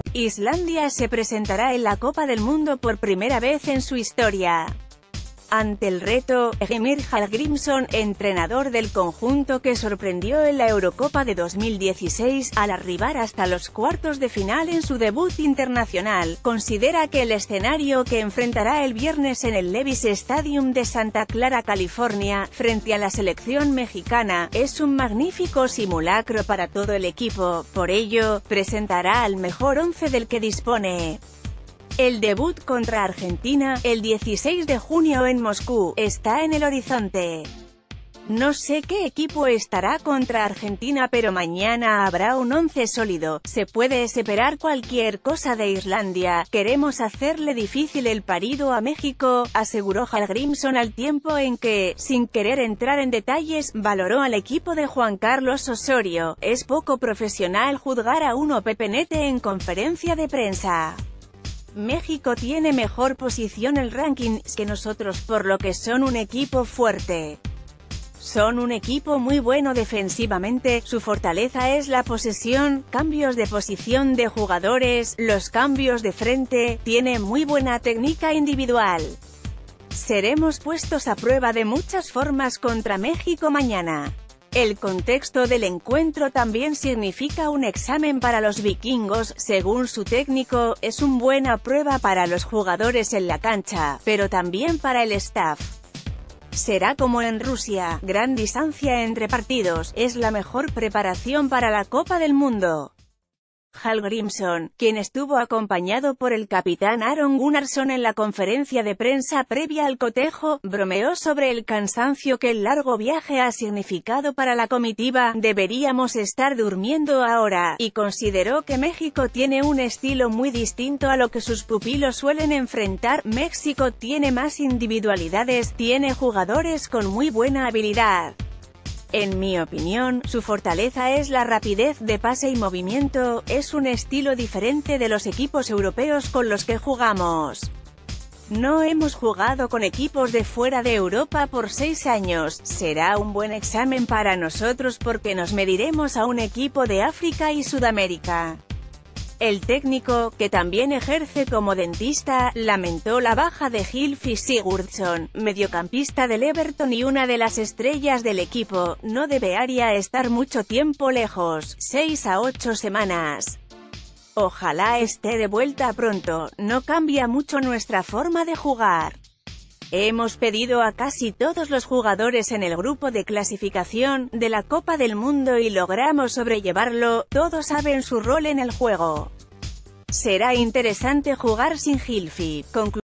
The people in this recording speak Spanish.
Islandia se presentará en la Copa del Mundo por primera vez en su historia. Ante el reto, Heimir Hallgrímsson, entrenador del conjunto que sorprendió en la Eurocopa de 2016, al arribar hasta los cuartos de final en su debut internacional, considera que el escenario que enfrentará el viernes en el Levi's Stadium de Santa Clara, California, frente a la selección mexicana, es un magnífico simulacro para todo el equipo. Por ello, presentará al mejor once del que dispone. El debut contra Argentina, el 16 de junio en Moscú, está en el horizonte. No sé qué equipo estará contra Argentina, pero mañana habrá un once sólido. Se puede esperar cualquier cosa de Islandia. Queremos hacerle difícil el parido a México, aseguró Hallgrímsson al tiempo en que, sin querer entrar en detalles, valoró al equipo de Juan Carlos Osorio. Es poco profesional juzgar a uno Pepenete en conferencia de prensa. México tiene mejor posición en el ranking que nosotros, por lo que son un equipo fuerte. Son un equipo muy bueno defensivamente, su fortaleza es la posesión, cambios de posición de jugadores, los cambios de frente, tiene muy buena técnica individual. Seremos puestos a prueba de muchas formas contra México mañana. El contexto del encuentro también significa un examen para los vikingos, según su técnico, es una buena prueba para los jugadores en la cancha, pero también para el staff. Será como en Rusia, gran distancia entre partidos, es la mejor preparación para la Copa del Mundo. Hallgrímsson, quien estuvo acompañado por el capitán Aron Gunnarsson en la conferencia de prensa previa al cotejo, bromeó sobre el cansancio que el largo viaje ha significado para la comitiva. Deberíamos estar durmiendo ahora, y consideró que México tiene un estilo muy distinto a lo que sus pupilos suelen enfrentar. México tiene más individualidades, tiene jugadores con muy buena habilidad. En mi opinión, su fortaleza es la rapidez de pase y movimiento, es un estilo diferente de los equipos europeos con los que jugamos. No hemos jugado con equipos de fuera de Europa por 6 años, será un buen examen para nosotros porque nos mediremos a un equipo de África y Sudamérica. El técnico, que también ejerce como dentista, lamentó la baja de Gylfi Sigurdsson, mediocampista del Everton y una de las estrellas del equipo. No debería estar mucho tiempo lejos, 6 a 8 semanas. Ojalá esté de vuelta pronto, no cambia mucho nuestra forma de jugar. Hemos pedido a casi todos los jugadores en el grupo de clasificación de la Copa del Mundo y logramos sobrellevarlo, todos saben su rol en el juego. Será interesante jugar sin Gylfi.